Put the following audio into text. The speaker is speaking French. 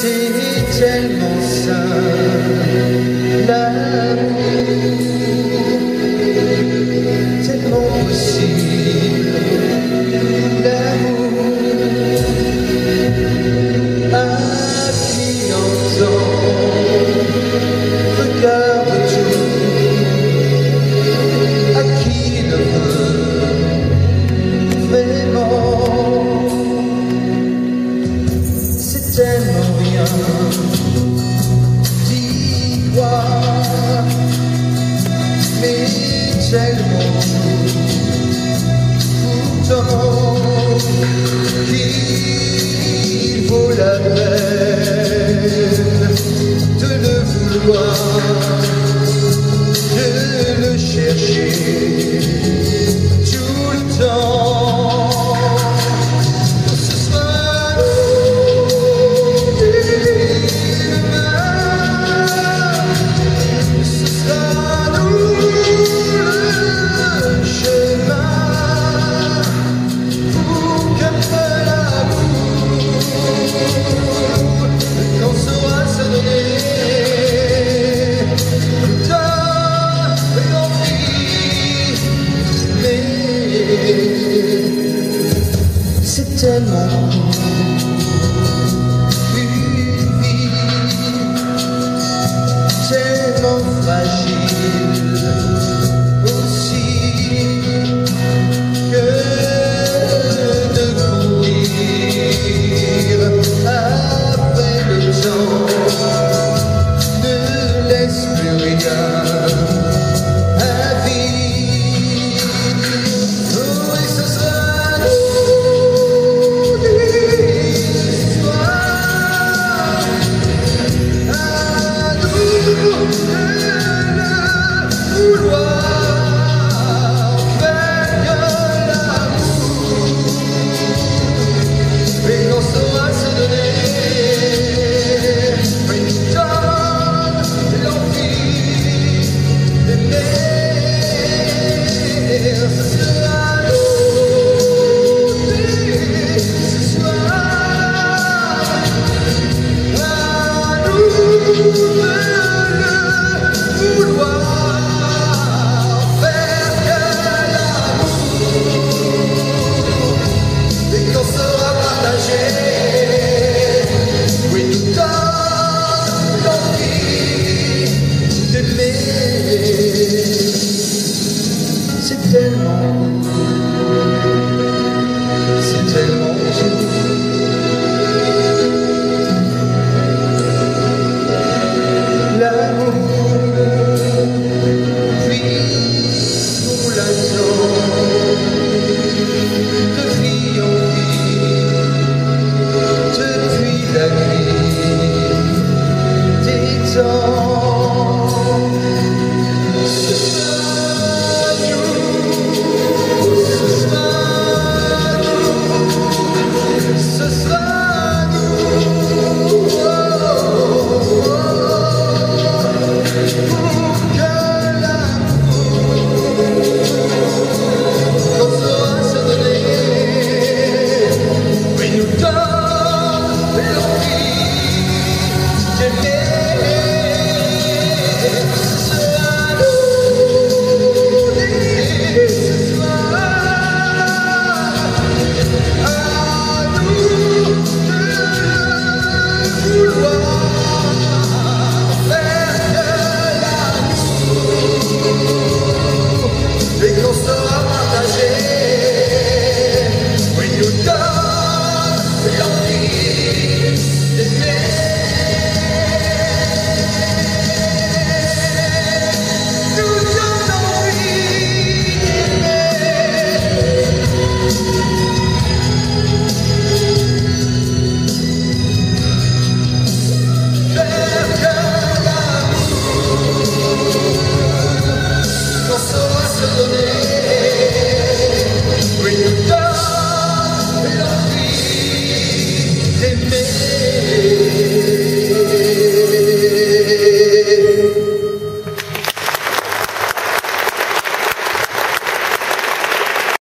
C'est tellement simple, l'amour, tellement possible, l'amour, à qui entend, regarde tout, à qui ne veut vraiment, c'est tellement rien d'y croire, mais tellement tout, pourtant qu'il vaut la peine de le vouloir, de le chercher tout le temps. C'est tellement une vie, tellement fragile aussi, que de courir après le temps ne laisse plus rien à vivre. Oh, et ce sera Ooh,